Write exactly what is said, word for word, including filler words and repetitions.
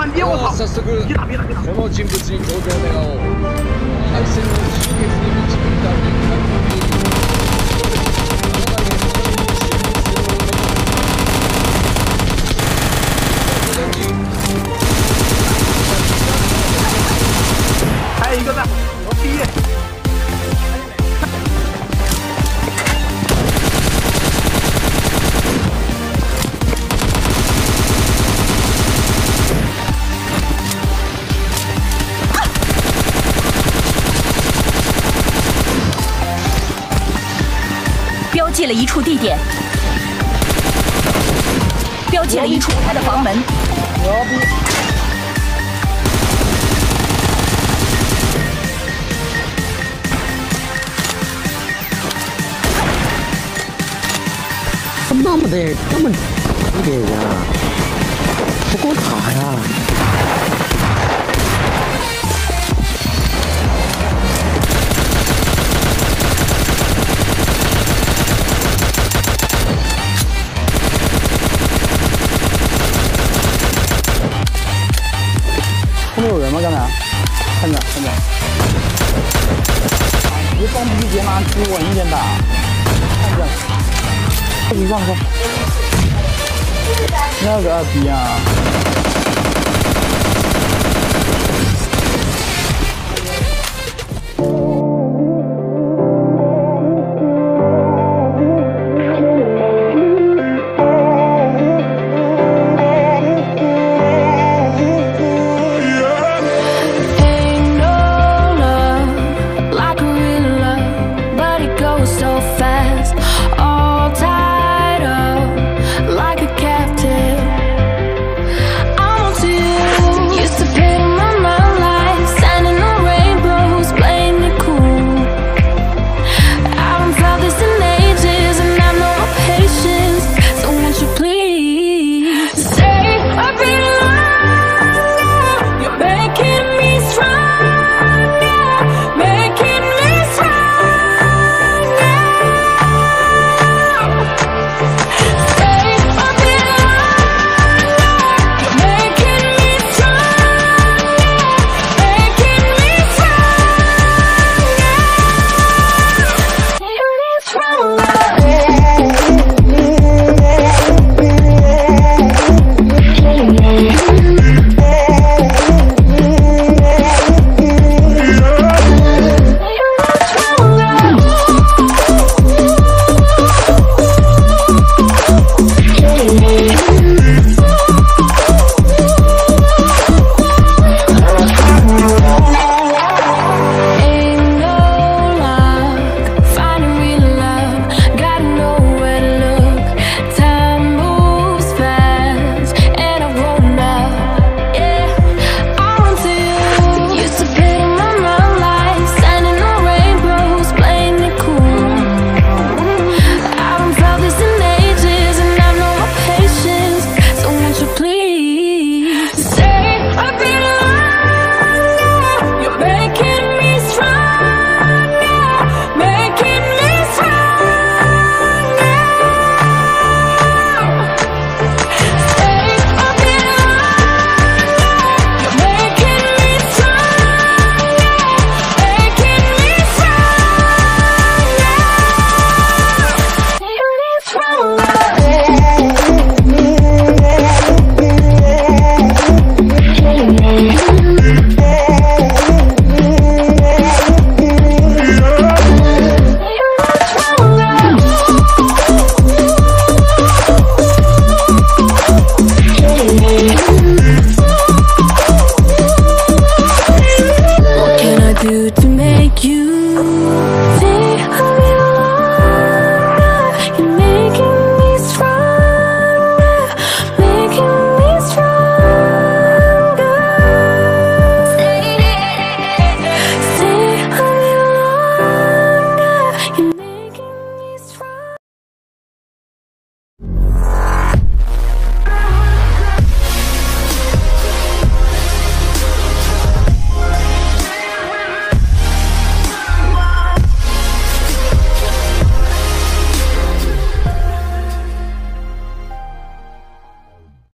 慢点，我操！ 早速、 别打，别打，别打！ その人物に登場願おう。敗戦を終結に導いた年間のゲーム。あなたが一番に支援するもの。 还有一个在，我毕业。 标记了一处地点，标记了一处他的房门。 牛逼！ 他妈妈的，这么一点呀，不够打呀！ 后面有人吗？刚才看着看着，你放逼别拿机稳一点打，看着，快点上车，那个二逼啊！